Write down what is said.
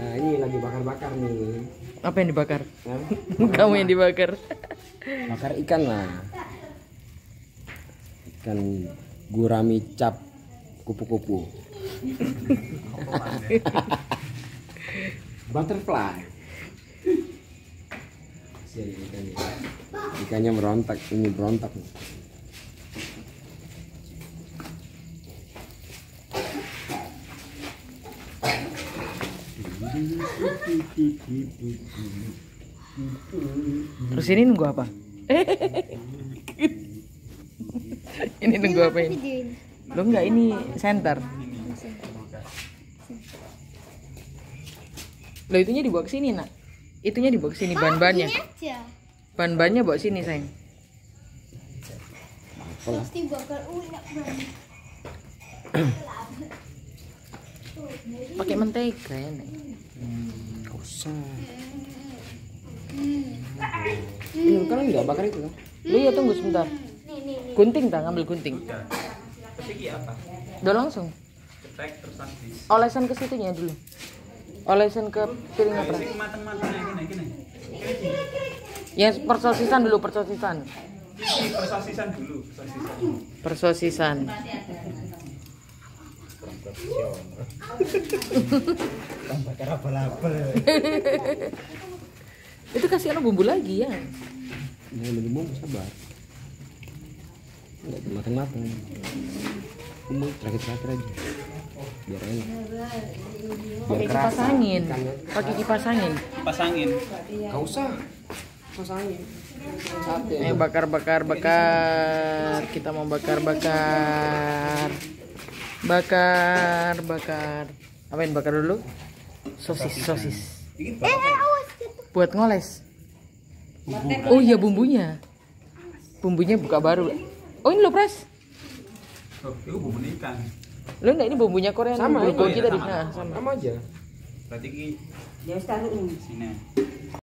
Nah, ini lagi bakar-bakar nih. Apa yang dibakar? Hah? Kamu yang dibakar. Bakar ikan lah. Ikan gurami cap kupu-kupu. Butterfly. Kasihan ikannya. Ikannya merontak, ini berontak nih. Terus ini nunggu apa? Ini nunggu apa ini? Lo enggak, ini center. Lo itunya dibawa ke sini, Nak. Itunya dibawa ke sini ban-bannya. Ban-bannya bawa sini, sayang. Pasti bakal unik banget. Pakai mentega ya, Nek. Gak usah. Ini kan enggak bakar itu kan? Lo ya tunggu sebentar. Gunting tak, ngambil gunting. Ketik apa? Udah langsung. Cetek terus habis. Olesan ke situnya dulu. Olesan ke piring apa? Sing mateng-matengnya gini. Yang persosisan dulu, persosisan. Ini persosisan dulu, Persosisan. Bakar abal-abal. Itu kasih bumbu lagi ya. Mau lebih bumbu sabar. Enggak matang-matang. Bumbu terakhir-terakhir aja. Biar enak. Pakai kipas angin. Pakai kipas angin. Kipas angin. Gak usah. Kipas angin. Sate. Bakar. Kita mau bakar. Apain bakar dulu? Sosis. Awas gitu. Buat ngoles. Oh iya, bumbunya. Bumbunya buka baru. Oh ini lo pres. Oh, itu bumbu ikan. Lo enggak, ini bumbunya Korea. Sama, bulgogi iya, tadi. sama. Nah, sama. Sama aja. Berarti ki Ya wis taruh. sini.